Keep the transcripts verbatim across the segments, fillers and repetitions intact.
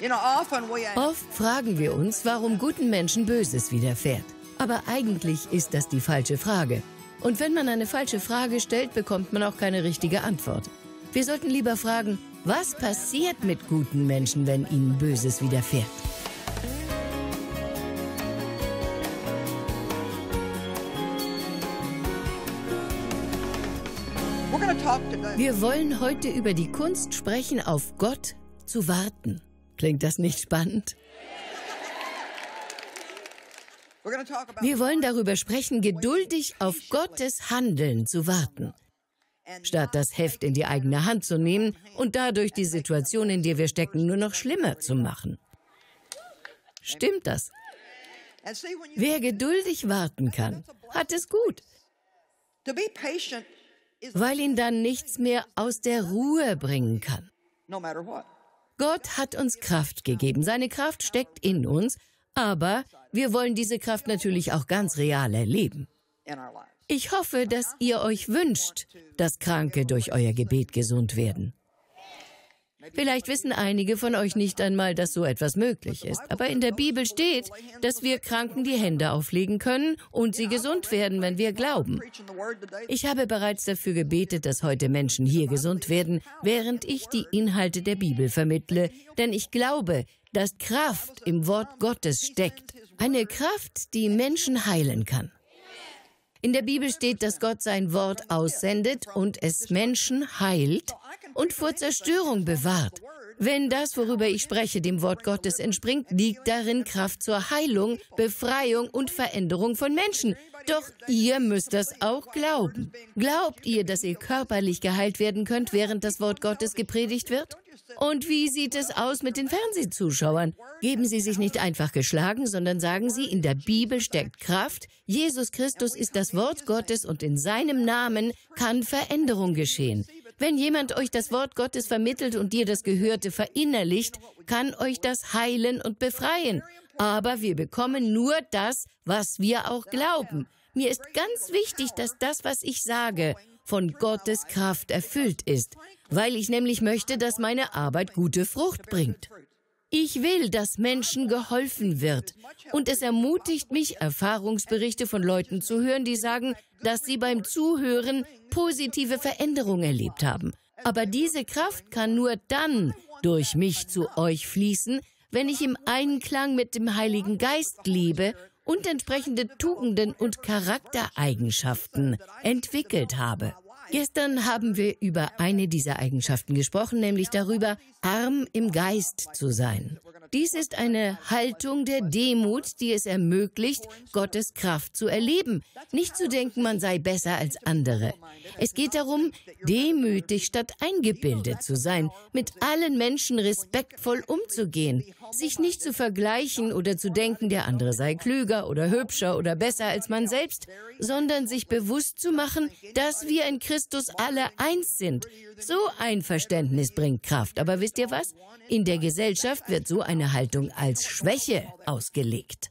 Oft fragen wir uns, warum guten Menschen Böses widerfährt. Aber eigentlich ist das die falsche Frage. Und wenn man eine falsche Frage stellt, bekommt man auch keine richtige Antwort. Wir sollten lieber fragen, was passiert mit guten Menschen, wenn ihnen Böses widerfährt? Wir wollen heute über die Kunst sprechen, auf Gott zu warten. Klingt das nicht spannend? Wir wollen darüber sprechen, geduldig auf Gottes Handeln zu warten, statt das Heft in die eigene Hand zu nehmen und dadurch die Situation, in der wir stecken, nur noch schlimmer zu machen. Stimmt das? Wer geduldig warten kann, hat es gut, weil ihn dann nichts mehr aus der Ruhe bringen kann. Gott hat uns Kraft gegeben. Seine Kraft steckt in uns, aber wir wollen diese Kraft natürlich auch ganz real erleben. Ich hoffe, dass ihr euch wünscht, dass Kranke durch euer Gebet gesund werden. Vielleicht wissen einige von euch nicht einmal, dass so etwas möglich ist. Aber in der Bibel steht, dass wir Kranken die Hände auflegen können und sie gesund werden, wenn wir glauben. Ich habe bereits dafür gebetet, dass heute Menschen hier gesund werden, während ich die Inhalte der Bibel vermittle. Denn ich glaube, dass Kraft im Wort Gottes steckt. Eine Kraft, die Menschen heilen kann. In der Bibel steht, dass Gott sein Wort aussendet und es Menschen heilt und vor Zerstörung bewahrt. Wenn das, worüber ich spreche, dem Wort Gottes entspringt, liegt darin Kraft zur Heilung, Befreiung und Veränderung von Menschen. Doch ihr müsst das auch glauben. Glaubt ihr, dass ihr körperlich geheilt werden könnt, während das Wort Gottes gepredigt wird? Und wie sieht es aus mit den Fernsehzuschauern? Geben sie sich nicht einfach geschlagen, sondern sagen sie, in der Bibel steckt Kraft, Jesus Christus ist das Wort Gottes und in seinem Namen kann Veränderung geschehen. Wenn jemand euch das Wort Gottes vermittelt und ihr das Gehörte verinnerlicht, kann euch das heilen und befreien. Aber wir bekommen nur das, was wir auch glauben. Mir ist ganz wichtig, dass das, was ich sage, von Gottes Kraft erfüllt ist, weil ich nämlich möchte, dass meine Arbeit gute Frucht bringt. Ich will, dass Menschen geholfen wird. Und es ermutigt mich, Erfahrungsberichte von Leuten zu hören, die sagen, dass sie beim Zuhören positive Veränderungen erlebt haben. Aber diese Kraft kann nur dann durch mich zu euch fließen, wenn ich im Einklang mit dem Heiligen Geist lebe und entsprechende Tugenden und Charaktereigenschaften entwickelt habe. Gestern haben wir über eine dieser Eigenschaften gesprochen, nämlich darüber, arm im Geist zu sein. Dies ist eine Haltung der Demut, die es ermöglicht, Gottes Kraft zu erleben. Nicht zu denken, man sei besser als andere. Es geht darum, demütig statt eingebildet zu sein, mit allen Menschen respektvoll umzugehen, sich nicht zu vergleichen oder zu denken, der andere sei klüger oder hübscher oder besser als man selbst, sondern sich bewusst zu machen, dass wir in Christus alle eins sind. So ein Verständnis bringt Kraft. Aber wisst ihr was? In der Gesellschaft wird so eine Haltung als Schwäche ausgelegt.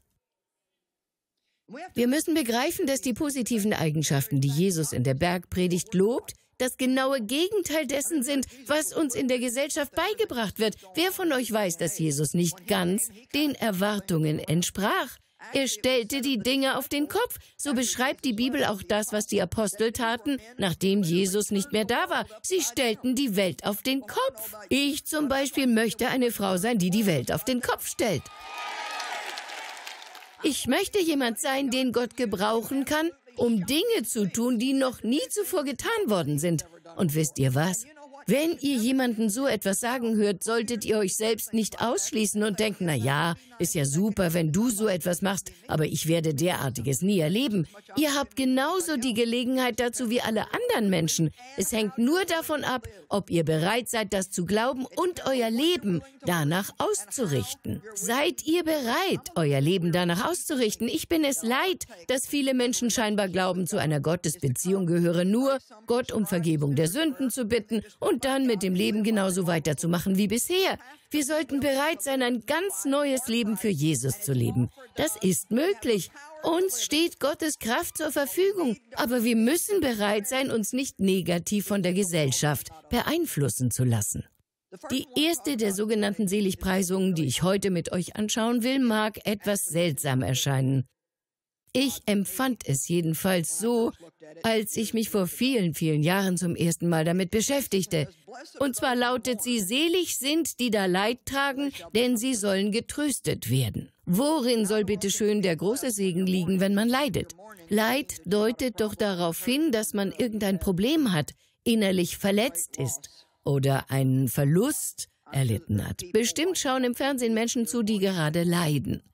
Wir müssen begreifen, dass die positiven Eigenschaften, die Jesus in der Bergpredigt lobt, das genaue Gegenteil dessen sind, was uns in der Gesellschaft beigebracht wird. Wer von euch weiß, dass Jesus nicht ganz den Erwartungen entsprach? Er stellte die Dinge auf den Kopf. So beschreibt die Bibel auch das, was die Apostel taten, nachdem Jesus nicht mehr da war. Sie stellten die Welt auf den Kopf. Ich zum Beispiel möchte eine Frau sein, die die Welt auf den Kopf stellt. Ich möchte jemand sein, den Gott gebrauchen kann, um Dinge zu tun, die noch nie zuvor getan worden sind. Und wisst ihr was? Wenn ihr jemanden so etwas sagen hört, solltet ihr euch selbst nicht ausschließen und denken, na ja, ist ja super, wenn du so etwas machst, aber ich werde derartiges nie erleben. Ihr habt genauso die Gelegenheit dazu wie alle anderen Menschen. Es hängt nur davon ab, ob ihr bereit seid, das zu glauben und euer Leben danach auszurichten. Seid ihr bereit, euer Leben danach auszurichten? Ich bin es leid, dass viele Menschen scheinbar glauben, zu einer Gottesbeziehung gehöre nur, Gott um Vergebung der Sünden zu bitten und dann mit dem Leben genauso weiterzumachen wie bisher. Wir sollten bereit sein, ein ganz neues Leben für Jesus zu leben. Das ist möglich. Uns steht Gottes Kraft zur Verfügung. Aber wir müssen bereit sein, uns nicht negativ von der Gesellschaft beeinflussen zu lassen. Die erste der sogenannten Seligpreisungen, die ich heute mit euch anschauen will, mag etwas seltsam erscheinen. Ich empfand es jedenfalls so, als ich mich vor vielen, vielen Jahren zum ersten Mal damit beschäftigte. Und zwar lautet sie: Selig sind, die da Leid tragen, denn sie sollen getröstet werden. Worin soll bitteschön der große Segen liegen, wenn man leidet? Leid deutet doch darauf hin, dass man irgendein Problem hat, innerlich verletzt ist oder einen Verlust erlitten hat. Bestimmt schauen im Fernsehen Menschen zu, die gerade leiden.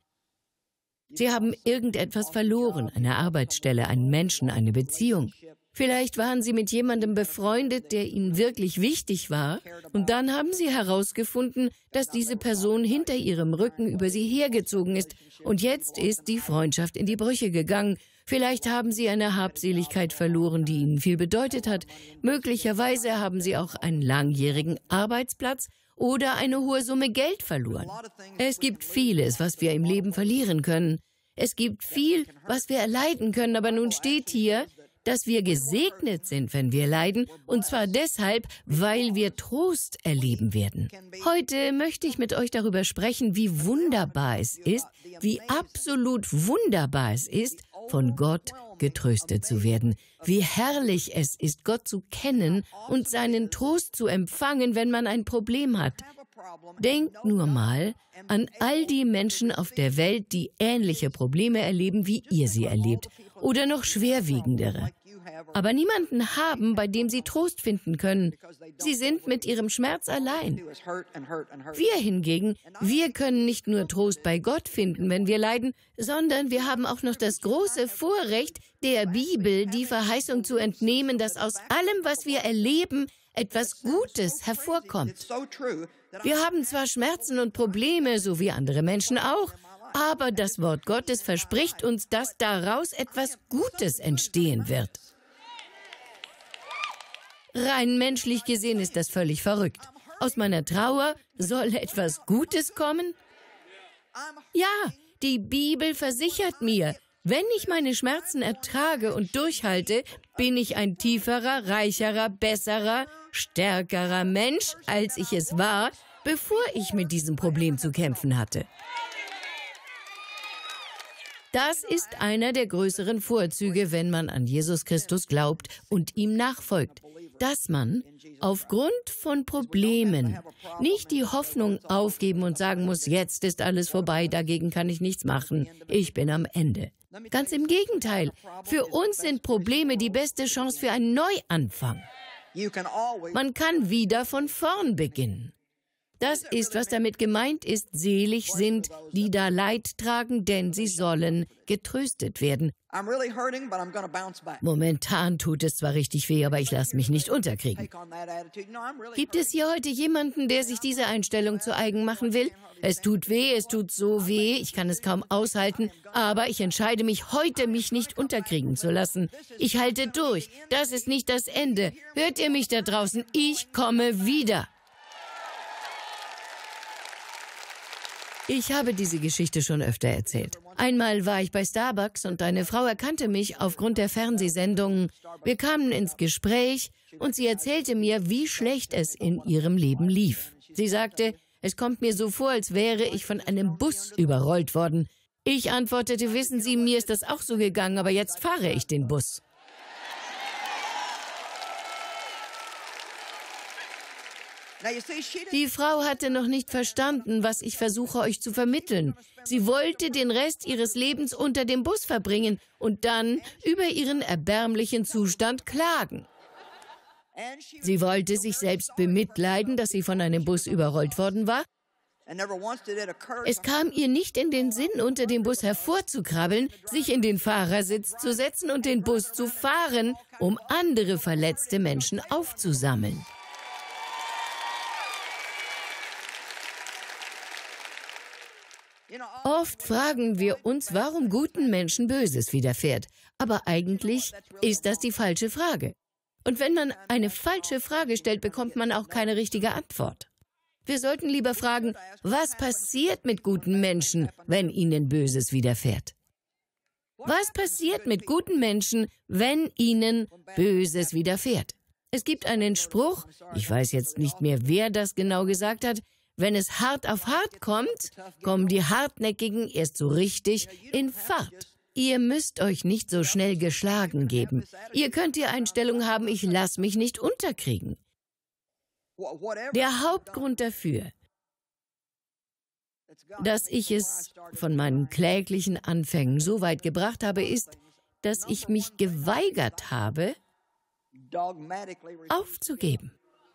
Sie haben irgendetwas verloren, eine Arbeitsstelle, einen Menschen, eine Beziehung. Vielleicht waren Sie mit jemandem befreundet, der Ihnen wirklich wichtig war, und dann haben Sie herausgefunden, dass diese Person hinter Ihrem Rücken über Sie hergezogen ist, und jetzt ist die Freundschaft in die Brüche gegangen. Vielleicht haben Sie eine Habseligkeit verloren, die Ihnen viel bedeutet hat. Möglicherweise haben Sie auch einen langjährigen Arbeitsplatz oder eine hohe Summe Geld verloren. Es gibt vieles, was wir im Leben verlieren können. Es gibt viel, was wir erleiden können, aber nun steht hier, dass wir gesegnet sind, wenn wir leiden, und zwar deshalb, weil wir Trost erleben werden. Heute möchte ich mit euch darüber sprechen, wie wunderbar es ist, wie absolut wunderbar es ist, von Gott getröstet zu werden. Wie herrlich es ist, Gott zu kennen und seinen Trost zu empfangen, wenn man ein Problem hat. Denkt nur mal an all die Menschen auf der Welt, die ähnliche Probleme erleben, wie ihr sie erlebt, oder noch schwerwiegendere. Aber niemanden haben, bei dem sie Trost finden können. Sie sind mit ihrem Schmerz allein. Wir hingegen, wir können nicht nur Trost bei Gott finden, wenn wir leiden, sondern wir haben auch noch das große Vorrecht, der Bibel die Verheißung zu entnehmen, dass aus allem, was wir erleben, etwas Gutes hervorkommt. Wir haben zwar Schmerzen und Probleme, so wie andere Menschen auch, aber das Wort Gottes verspricht uns, dass daraus etwas Gutes entstehen wird. Rein menschlich gesehen ist das völlig verrückt. Aus meiner Trauer soll etwas Gutes kommen? Ja, die Bibel versichert mir, wenn ich meine Schmerzen ertrage und durchhalte, bin ich ein tieferer, reicherer, besserer, stärkerer Mensch, als ich es war, bevor ich mit diesem Problem zu kämpfen hatte. Das ist einer der größeren Vorzüge, wenn man an Jesus Christus glaubt und ihm nachfolgt, dass man aufgrund von Problemen nicht die Hoffnung aufgeben und sagen muss, jetzt ist alles vorbei, dagegen kann ich nichts machen, ich bin am Ende. Ganz im Gegenteil, für uns sind Probleme die beste Chance für einen Neuanfang. Man kann wieder von vorn beginnen. Das ist, was damit gemeint ist: Selig sind, die da Leid tragen, denn sie sollen getröstet werden. Momentan tut es zwar richtig weh, aber ich lasse mich nicht unterkriegen. Gibt es hier heute jemanden, der sich diese Einstellung zu eigen machen will? Es tut weh, es tut so weh, ich kann es kaum aushalten, aber ich entscheide mich heute, mich nicht unterkriegen zu lassen. Ich halte durch, das ist nicht das Ende. Hört ihr mich da draußen? Ich komme wieder. Ich habe diese Geschichte schon öfter erzählt. Einmal war ich bei Starbucks und eine Frau erkannte mich aufgrund der Fernsehsendungen. Wir kamen ins Gespräch und sie erzählte mir, wie schlecht es in ihrem Leben lief. Sie sagte, es kommt mir so vor, als wäre ich von einem Bus überrollt worden. Ich antwortete, wissen Sie, mir ist das auch so gegangen, aber jetzt fahre ich den Bus. Die Frau hatte noch nicht verstanden, was ich versuche euch zu vermitteln. Sie wollte den Rest ihres Lebens unter dem Bus verbringen und dann über ihren erbärmlichen Zustand klagen. Sie wollte sich selbst bemitleiden, dass sie von einem Bus überrollt worden war. Es kam ihr nicht in den Sinn, unter dem Bus hervorzukrabbeln, sich in den Fahrersitz zu setzen und den Bus zu fahren, um andere verletzte Menschen aufzusammeln. Oft fragen wir uns, warum guten Menschen Böses widerfährt. Aber eigentlich ist das die falsche Frage. Und wenn man eine falsche Frage stellt, bekommt man auch keine richtige Antwort. Wir sollten lieber fragen, was passiert mit guten Menschen, wenn ihnen Böses widerfährt? Was passiert mit guten Menschen, wenn ihnen Böses widerfährt? Es gibt einen Spruch, ich weiß jetzt nicht mehr, wer das genau gesagt hat, wenn es hart auf hart kommt, kommen die Hartnäckigen erst so richtig in Fahrt. Ihr müsst euch nicht so schnell geschlagen geben. Ihr könnt die Einstellung haben, ich lasse mich nicht unterkriegen. Der Hauptgrund dafür, dass ich es von meinen kläglichen Anfängen so weit gebracht habe, ist, dass ich mich geweigert habe, aufzugeben.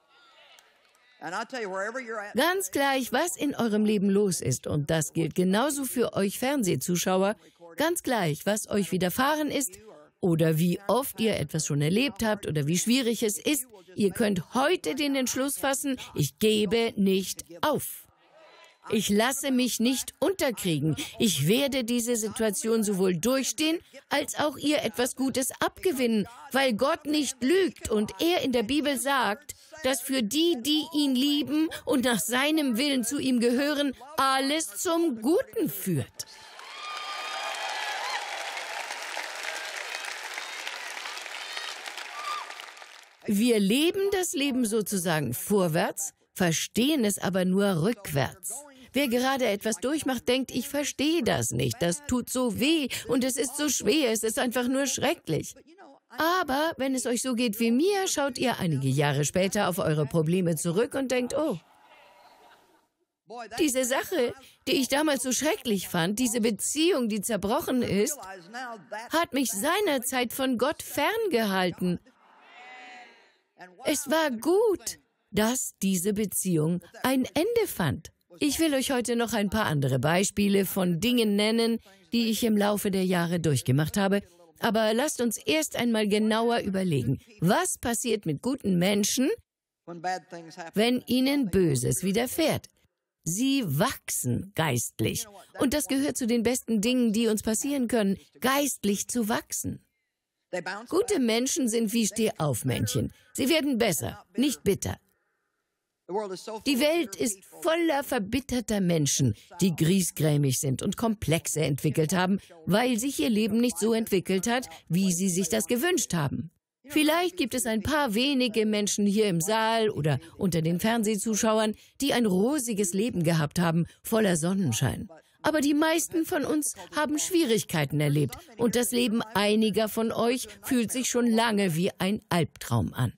Ganz gleich, was in eurem Leben los ist, und das gilt genauso für euch Fernsehzuschauer, ganz gleich, was euch widerfahren ist oder wie oft ihr etwas schon erlebt habt oder wie schwierig es ist, ihr könnt heute den Entschluss fassen, ich gebe nicht auf. Ich lasse mich nicht unterkriegen. Ich werde diese Situation sowohl durchstehen, als auch ihr etwas Gutes abgewinnen, weil Gott nicht lügt und er in der Bibel sagt, dass für die, die ihn lieben und nach seinem Willen zu ihm gehören, alles zum Guten führt. Wir leben das Leben sozusagen vorwärts, verstehen es aber nur rückwärts. Wer gerade etwas durchmacht, denkt, ich verstehe das nicht, das tut so weh und es ist so schwer, es ist einfach nur schrecklich. Aber wenn es euch so geht wie mir, schaut ihr einige Jahre später auf eure Probleme zurück und denkt, oh, diese Sache, die ich damals so schrecklich fand, diese Beziehung, die zerbrochen ist, hat mich seinerzeit von Gott ferngehalten. Es war gut, dass diese Beziehung ein Ende fand. Ich will euch heute noch ein paar andere Beispiele von Dingen nennen, die ich im Laufe der Jahre durchgemacht habe. Aber lasst uns erst einmal genauer überlegen, was passiert mit guten Menschen, wenn ihnen Böses widerfährt. Sie wachsen geistlich. Und das gehört zu den besten Dingen, die uns passieren können, geistlich zu wachsen. Gute Menschen sind wie Stehaufmännchen. Sie werden besser, nicht bitter. Die Welt ist voller verbitterter Menschen, die griesgrämig sind und Komplexe entwickelt haben, weil sich ihr Leben nicht so entwickelt hat, wie sie sich das gewünscht haben. Vielleicht gibt es ein paar wenige Menschen hier im Saal oder unter den Fernsehzuschauern, die ein rosiges Leben gehabt haben, voller Sonnenschein. Aber die meisten von uns haben Schwierigkeiten erlebt und das Leben einiger von euch fühlt sich schon lange wie ein Albtraum an.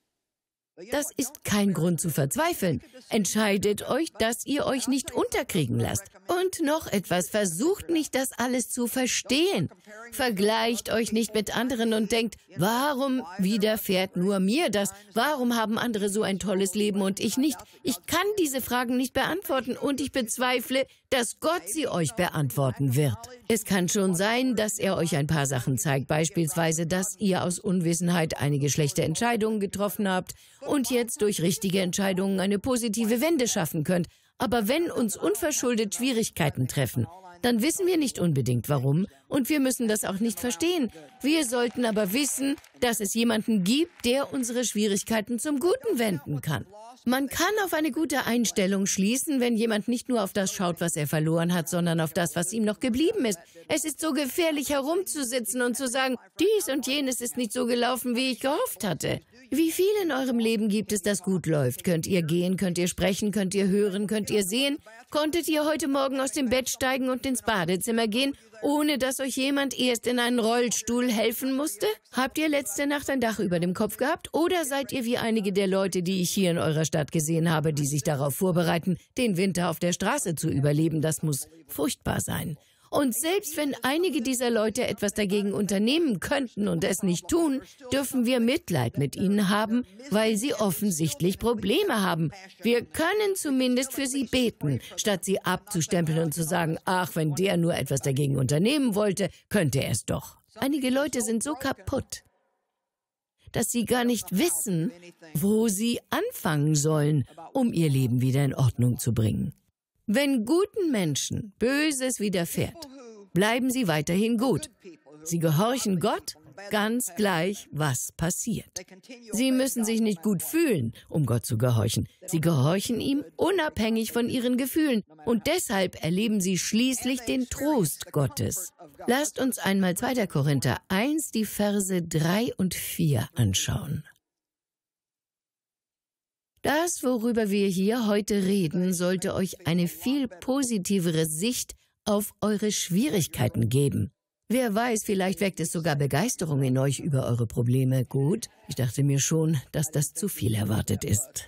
Das ist kein Grund zu verzweifeln. Entscheidet euch, dass ihr euch nicht unterkriegen lasst. Und noch etwas, versucht nicht, das alles zu verstehen. Vergleicht euch nicht mit anderen und denkt, warum widerfährt nur mir das? Warum haben andere so ein tolles Leben und ich nicht? Ich kann diese Fragen nicht beantworten und ich bezweifle, dass Gott sie euch beantworten wird. Es kann schon sein, dass er euch ein paar Sachen zeigt, beispielsweise, dass ihr aus Unwissenheit einige schlechte Entscheidungen getroffen habt und jetzt durch richtige Entscheidungen eine positive Wende schaffen könnt. Aber wenn uns unverschuldet Schwierigkeiten treffen, dann wissen wir nicht unbedingt warum und wir müssen das auch nicht verstehen. Wir sollten aber wissen, dass es jemanden gibt, der unsere Schwierigkeiten zum Guten wenden kann. Man kann auf eine gute Einstellung schließen, wenn jemand nicht nur auf das schaut, was er verloren hat, sondern auf das, was ihm noch geblieben ist. Es ist so gefährlich, herumzusitzen und zu sagen, dies und jenes ist nicht so gelaufen, wie ich gehofft hatte. Wie viel in eurem Leben gibt es, das gut läuft? Könnt ihr gehen, könnt ihr sprechen, könnt ihr hören, könnt ihr sehen? Konntet ihr heute Morgen aus dem Bett steigen und ins Badezimmer gehen, ohne dass euch jemand erst in einen Rollstuhl helfen musste? Habt ihr letzte Nacht ein Dach über dem Kopf gehabt? Oder seid ihr wie einige der Leute, die ich hier in eurer Stadt gesehen habe, die sich darauf vorbereiten, den Winter auf der Straße zu überleben? Das muss furchtbar sein. Und selbst wenn einige dieser Leute etwas dagegen unternehmen könnten und es nicht tun, dürfen wir Mitleid mit ihnen haben, weil sie offensichtlich Probleme haben. Wir können zumindest für sie beten, statt sie abzustempeln und zu sagen, ach, wenn der nur etwas dagegen unternehmen wollte, könnte er es doch. Einige Leute sind so kaputt, dass sie gar nicht wissen, wo sie anfangen sollen, um ihr Leben wieder in Ordnung zu bringen. Wenn guten Menschen Böses widerfährt, bleiben sie weiterhin gut. Sie gehorchen Gott, ganz gleich, was passiert. Sie müssen sich nicht gut fühlen, um Gott zu gehorchen. Sie gehorchen ihm unabhängig von ihren Gefühlen und deshalb erleben sie schließlich den Trost Gottes. Lasst uns einmal zweiter Korinther eins, die Verse drei und vier anschauen. Das, worüber wir hier heute reden, sollte euch eine viel positivere Sicht auf eure Schwierigkeiten geben. Wer weiß, vielleicht weckt es sogar Begeisterung in euch über eure Probleme. Gut, ich dachte mir schon, dass das zu viel erwartet ist.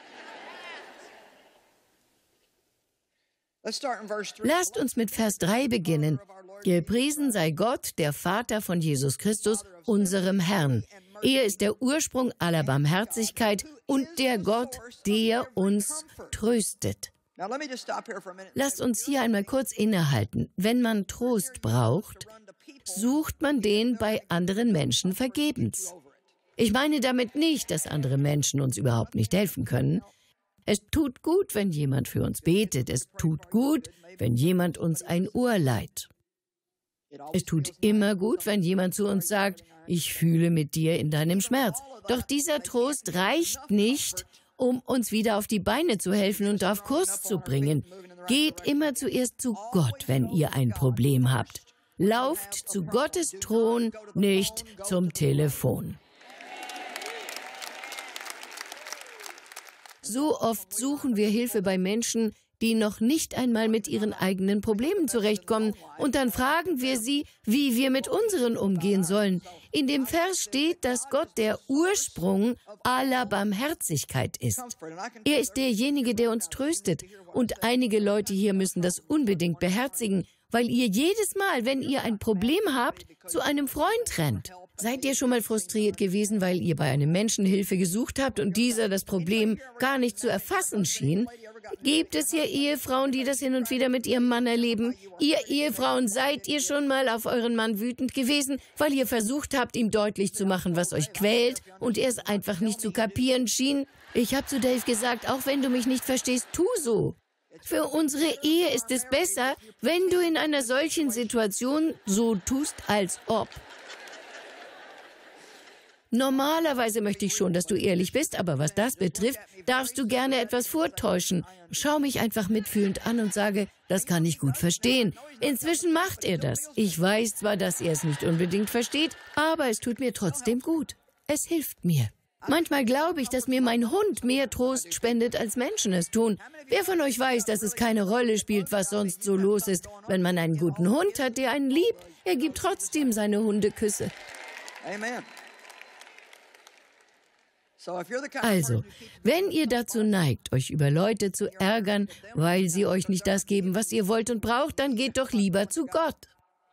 Lasst uns mit Vers drei beginnen. Gepriesen sei Gott, der Vater von Jesus Christus, unserem Herrn. Er ist der Ursprung aller Barmherzigkeit und der Gott, der uns tröstet. Lasst uns hier einmal kurz innehalten. Wenn man Trost braucht, sucht man den bei anderen Menschen vergebens. Ich meine damit nicht, dass andere Menschen uns überhaupt nicht helfen können. Es tut gut, wenn jemand für uns betet. Es tut gut, wenn jemand uns ein Ohr leiht. Es tut immer gut, wenn jemand zu uns sagt, ich fühle mit dir in deinem Schmerz. Doch dieser Trost reicht nicht, um uns wieder auf die Beine zu helfen und auf Kurs zu bringen. Geht immer zuerst zu Gott, wenn ihr ein Problem habt. Lauft zu Gottes Thron, nicht zum Telefon. So oft suchen wir Hilfe bei Menschen, die noch nicht einmal mit ihren eigenen Problemen zurechtkommen. Und dann fragen wir sie, wie wir mit unseren umgehen sollen. In dem Vers steht, dass Gott der Ursprung aller Barmherzigkeit ist. Er ist derjenige, der uns tröstet. Und einige Leute hier müssen das unbedingt beherzigen, weil ihr jedes Mal, wenn ihr ein Problem habt, zu einem Freund rennt. Seid ihr schon mal frustriert gewesen, weil ihr bei einem Menschen Hilfe gesucht habt und dieser das Problem gar nicht zu erfassen schien? Gibt es hier Ehefrauen, die das hin und wieder mit ihrem Mann erleben? Ihr Ehefrauen, seid ihr schon mal auf euren Mann wütend gewesen, weil ihr versucht habt, ihm deutlich zu machen, was euch quält und er es einfach nicht zu kapieren schien? Ich habe zu Dave gesagt, auch wenn du mich nicht verstehst, tu so. Für unsere Ehe ist es besser, wenn du in einer solchen Situation so tust, als ob. Normalerweise möchte ich schon, dass du ehrlich bist, aber was das betrifft, darfst du gerne etwas vortäuschen. Schau mich einfach mitfühlend an und sage, das kann ich gut verstehen. Inzwischen macht er das. Ich weiß zwar, dass er es nicht unbedingt versteht, aber es tut mir trotzdem gut. Es hilft mir. Manchmal glaube ich, dass mir mein Hund mehr Trost spendet, als Menschen es tun. Wer von euch weiß, dass es keine Rolle spielt, was sonst so los ist? Wenn man einen guten Hund hat, der einen liebt, er gibt trotzdem seine Hundeküsse. Amen. Also, wenn ihr dazu neigt, euch über Leute zu ärgern, weil sie euch nicht das geben, was ihr wollt und braucht, dann geht doch lieber zu Gott.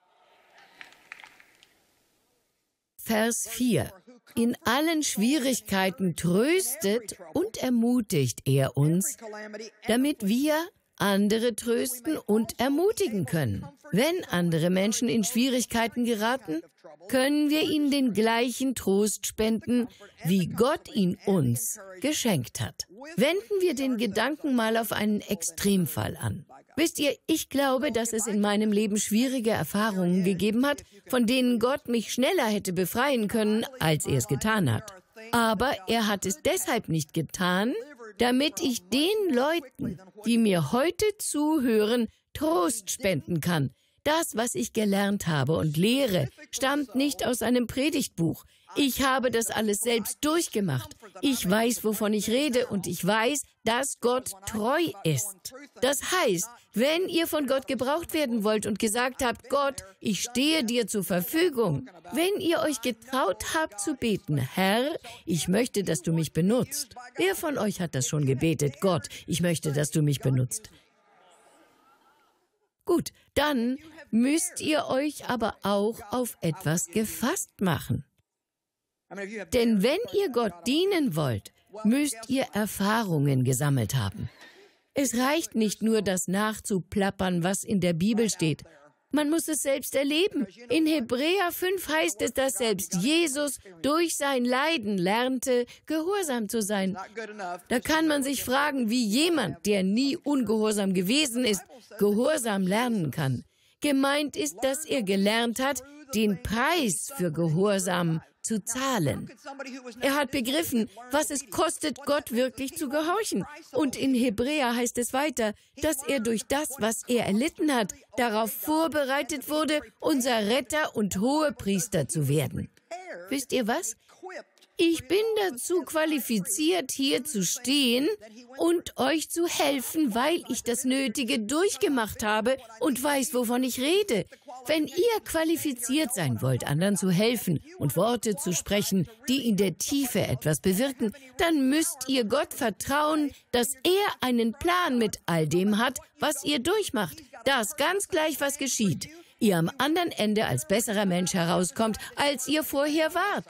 Vers vier. In allen Schwierigkeiten tröstet und ermutigt er uns, damit wir andere trösten und ermutigen können. Wenn andere Menschen in Schwierigkeiten geraten, können wir ihnen den gleichen Trost spenden, wie Gott ihn uns geschenkt hat. Wenden wir den Gedanken mal auf einen Extremfall an. Wisst ihr, ich glaube, dass es in meinem Leben schwierige Erfahrungen gegeben hat, von denen Gott mich schneller hätte befreien können, als er es getan hat. Aber er hat es deshalb nicht getan, damit ich den Leuten, die mir heute zuhören, Trost spenden kann. Das, was ich gelernt habe und lehre, stammt nicht aus einem Predigtbuch. Ich habe das alles selbst durchgemacht. Ich weiß, wovon ich rede, und ich weiß, dass Gott treu ist. Das heißt, wenn ihr von Gott gebraucht werden wollt und gesagt habt, Gott, ich stehe dir zur Verfügung, wenn ihr euch getraut habt zu beten, Herr, ich möchte, dass du mich benutzt. Wer von euch hat das schon gebetet? Gott, ich möchte, dass du mich benutzt. Gut, dann müsst ihr euch aber auch auf etwas gefasst machen. Denn wenn ihr Gott dienen wollt, müsst ihr Erfahrungen gesammelt haben. Es reicht nicht nur, das nachzuplappern, was in der Bibel steht. Man muss es selbst erleben. In Hebräer fünf heißt es, dass selbst Jesus durch sein Leiden lernte, gehorsam zu sein. Da kann man sich fragen, wie jemand, der nie ungehorsam gewesen ist, Gehorsam lernen kann. Gemeint ist, dass er gelernt hat, den Preis für Gehorsam zu zahlen. Er hat begriffen, was es kostet, Gott wirklich zu gehorchen. Und in Hebräer heißt es weiter, dass er durch das, was er erlitten hat, darauf vorbereitet wurde, unser Retter und Hohepriester zu werden. Wisst ihr was? Ich bin dazu qualifiziert, hier zu stehen und euch zu helfen, weil ich das Nötige durchgemacht habe und weiß, wovon ich rede. Wenn ihr qualifiziert sein wollt, anderen zu helfen und Worte zu sprechen, die in der Tiefe etwas bewirken, dann müsst ihr Gott vertrauen, dass er einen Plan mit all dem hat, was ihr durchmacht. Das ganz gleich, was geschieht. Ihr am anderen Ende als besserer Mensch herauskommt, als ihr vorher wart.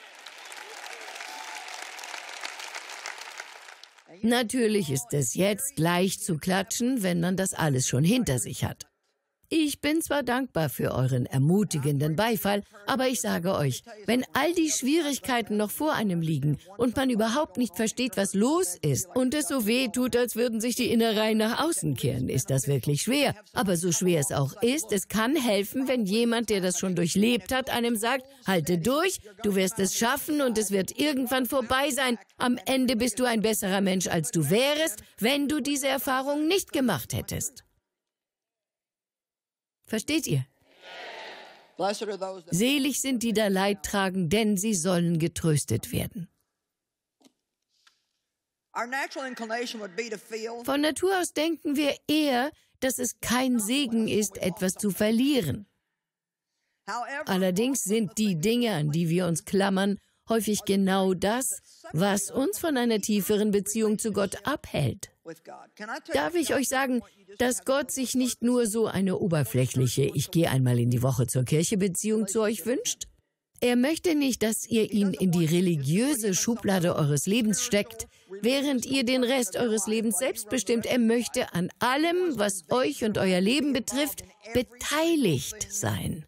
Natürlich ist es jetzt leicht zu klatschen, wenn man das alles schon hinter sich hat. Ich bin zwar dankbar für euren ermutigenden Beifall, aber ich sage euch, wenn all die Schwierigkeiten noch vor einem liegen und man überhaupt nicht versteht, was los ist und es so weh tut, als würden sich die Innereien nach außen kehren, ist das wirklich schwer. Aber so schwer es auch ist, es kann helfen, wenn jemand, der das schon durchlebt hat, einem sagt, halte durch, du wirst es schaffen und es wird irgendwann vorbei sein. Am Ende bist du ein besserer Mensch, als du wärest, wenn du diese Erfahrung nicht gemacht hättest. Versteht ihr? Selig sind die da Leid tragen, denn sie sollen getröstet werden. Von Natur aus denken wir eher, dass es kein Segen ist, etwas zu verlieren. Allerdings sind die Dinge, an die wir uns klammern, häufig genau das, was uns von einer tieferen Beziehung zu Gott abhält. Darf ich euch sagen, dass Gott sich nicht nur so eine oberflächliche Ich gehe einmal in die Woche zur Kirche Beziehung zu euch wünscht? Er möchte nicht, dass ihr ihn in die religiöse Schublade eures Lebens steckt, während ihr den Rest eures Lebens selbst bestimmt. Er möchte an allem, was euch und euer Leben betrifft, beteiligt sein.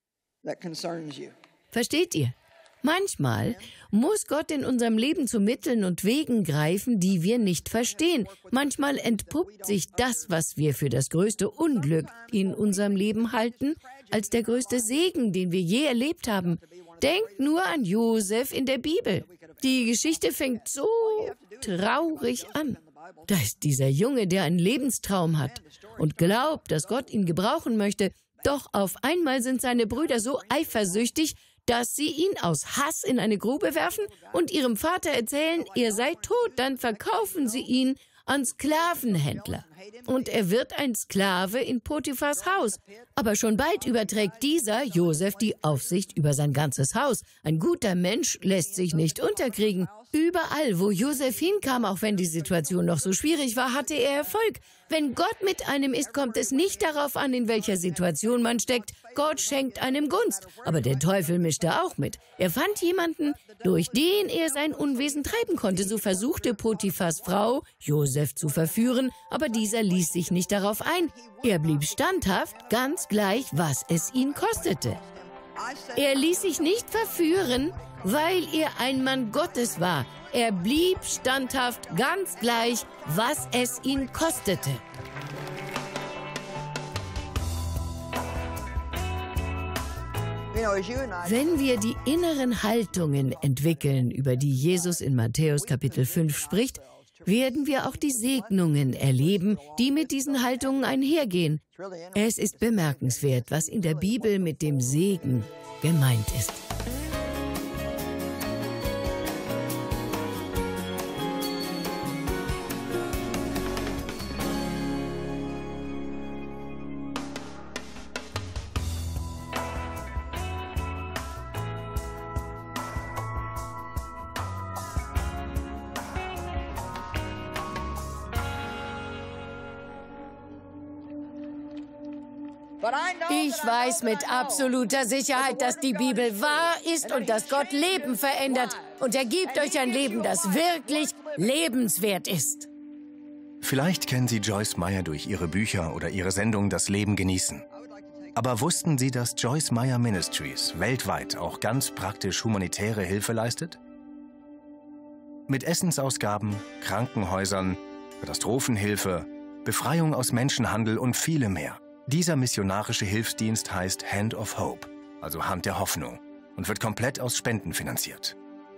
Versteht ihr? Manchmal muss Gott in unserem Leben zu Mitteln und Wegen greifen, die wir nicht verstehen. Manchmal entpuppt sich das, was wir für das größte Unglück in unserem Leben halten, als der größte Segen, den wir je erlebt haben. Denkt nur an Josef in der Bibel. Die Geschichte fängt so traurig an. Da ist dieser Junge, der einen Lebenstraum hat und glaubt, dass Gott ihn gebrauchen möchte. Doch auf einmal sind seine Brüder so eifersüchtig, dass sie ihn aus Hass in eine Grube werfen und ihrem Vater erzählen, er sei tot, dann verkaufen sie ihn an Sklavenhändler. Und er wird ein Sklave in Potiphars Haus. Aber schon bald überträgt dieser, Josef, die Aufsicht über sein ganzes Haus. Ein guter Mensch lässt sich nicht unterkriegen. Überall, wo Josef hinkam, auch wenn die Situation noch so schwierig war, hatte er Erfolg. Wenn Gott mit einem ist, kommt es nicht darauf an, in welcher Situation man steckt. Gott schenkt einem Gunst. Aber der Teufel mischte auch mit. Er fand jemanden, durch den er sein Unwesen treiben konnte. So versuchte Potiphars Frau, Josef zu verführen, aber dieser ließ sich nicht darauf ein. Er blieb standhaft, ganz gleich, was es ihn kostete. Er ließ sich nicht verführen, weil er ein Mann Gottes war. Er blieb standhaft, ganz gleich, was es ihn kostete. Wenn wir die inneren Haltungen entwickeln, über die Jesus in Matthäus Kapitel fünf spricht, werden wir auch die Segnungen erleben, die mit diesen Haltungen einhergehen. Es ist bemerkenswert, was in der Bibel mit dem Segen gemeint ist. Ich weiß mit absoluter Sicherheit, dass die Bibel wahr ist und dass Gott Leben verändert. Und er gibt euch ein Leben, das wirklich lebenswert ist. Vielleicht kennen Sie Joyce Meyer durch ihre Bücher oder ihre Sendung Das Leben genießen. Aber wussten Sie, dass Joyce Meyer Ministries weltweit auch ganz praktisch humanitäre Hilfe leistet? Mit Essensausgaben, Krankenhäusern, Katastrophenhilfe, Befreiung aus Menschenhandel und vielem mehr. Dieser missionarische Hilfsdienst heißt Hand of Hope, also Hand der Hoffnung, und wird komplett aus Spenden finanziert.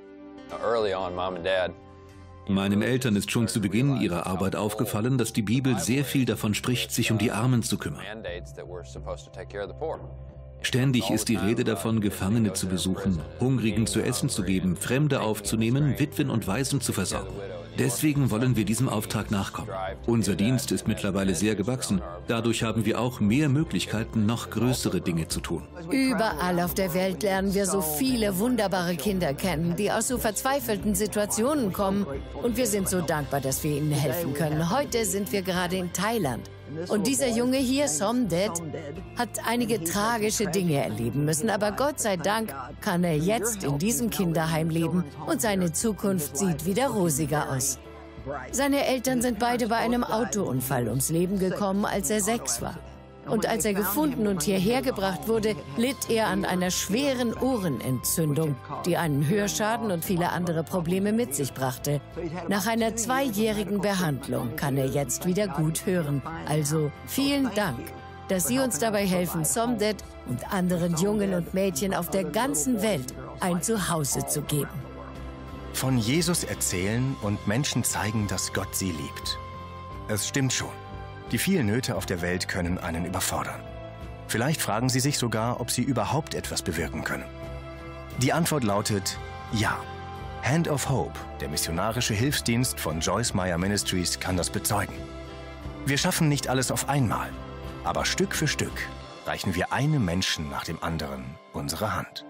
Meinen Eltern ist schon zu Beginn ihrer Arbeit aufgefallen, dass die Bibel sehr viel davon spricht, sich um die Armen zu kümmern. Ständig ist die Rede davon, Gefangene zu besuchen, Hungrigen zu essen zu geben, Fremde aufzunehmen, Witwen und Waisen zu versorgen. Deswegen wollen wir diesem Auftrag nachkommen. Unser Dienst ist mittlerweile sehr gewachsen. Dadurch haben wir auch mehr Möglichkeiten, noch größere Dinge zu tun. Überall auf der Welt lernen wir so viele wunderbare Kinder kennen, die aus so verzweifelten Situationen kommen. Und wir sind so dankbar, dass wir ihnen helfen können. Heute sind wir gerade in Thailand. Und dieser Junge hier, Somdet, hat einige tragische Dinge erleben müssen. Aber Gott sei Dank kann er jetzt in diesem Kinderheim leben und seine Zukunft sieht wieder rosiger aus. Seine Eltern sind beide bei einem Autounfall ums Leben gekommen, als er sechs war. Und als er gefunden und hierher gebracht wurde, litt er an einer schweren Ohrenentzündung, die einen Hörschaden und viele andere Probleme mit sich brachte. Nach einer zweijährigen Behandlung kann er jetzt wieder gut hören. Also vielen Dank, dass Sie uns dabei helfen, Somdet und anderen Jungen und Mädchen auf der ganzen Welt ein Zuhause zu geben. Von Jesus erzählen und Menschen zeigen, dass Gott sie liebt. Es stimmt schon. Die vielen Nöte auf der Welt können einen überfordern. Vielleicht fragen Sie sich sogar, ob Sie überhaupt etwas bewirken können. Die Antwort lautet ja. Hand of Hope, der missionarische Hilfsdienst von Joyce Meyer Ministries, kann das bezeugen. Wir schaffen nicht alles auf einmal, aber Stück für Stück reichen wir einem Menschen nach dem anderen unsere Hand.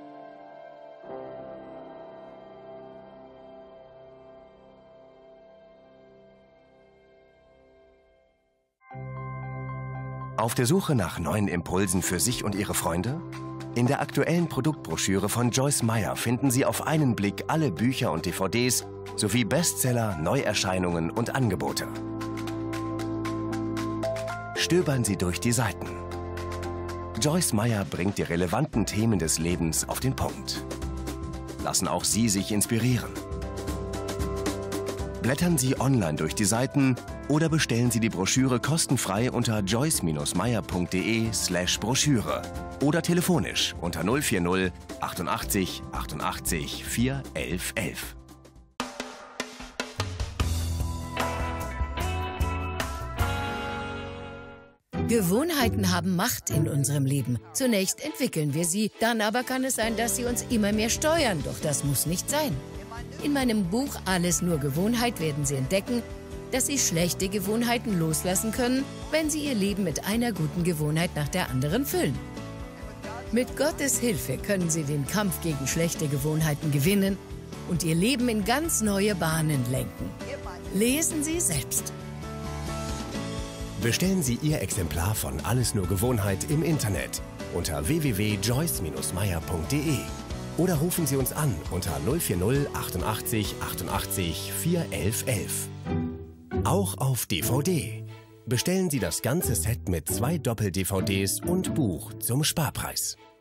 Auf der Suche nach neuen Impulsen für sich und Ihre Freunde? In der aktuellen Produktbroschüre von Joyce Meyer finden Sie auf einen Blick alle Bücher und D V Ds sowie Bestseller, Neuerscheinungen und Angebote. Stöbern Sie durch die Seiten. Joyce Meyer bringt die relevanten Themen des Lebens auf den Punkt. Lassen auch Sie sich inspirieren. Blättern Sie online durch die Seiten oder bestellen Sie die Broschüre kostenfrei unter joyce meyer punkt de slash Broschüre oder telefonisch unter null vier null achtundachtzig achtundachtzig vier elf elf. Gewohnheiten haben Macht in unserem Leben. Zunächst entwickeln wir sie, dann aber kann es sein, dass sie uns immer mehr steuern. Doch das muss nicht sein. In meinem Buch Alles nur Gewohnheit werden Sie entdecken, dass Sie schlechte Gewohnheiten loslassen können, wenn Sie Ihr Leben mit einer guten Gewohnheit nach der anderen füllen. Mit Gottes Hilfe können Sie den Kampf gegen schlechte Gewohnheiten gewinnen und Ihr Leben in ganz neue Bahnen lenken. Lesen Sie selbst. Bestellen Sie Ihr Exemplar von Alles nur Gewohnheit im Internet unter w w w punkt joyce meyer punkt de oder rufen Sie uns an unter null vier null achtundachtzig achtundachtzig vier elf elf. Auch auf D V D. Bestellen Sie das ganze Set mit zwei Doppel-D V Ds und Buch zum Sparpreis.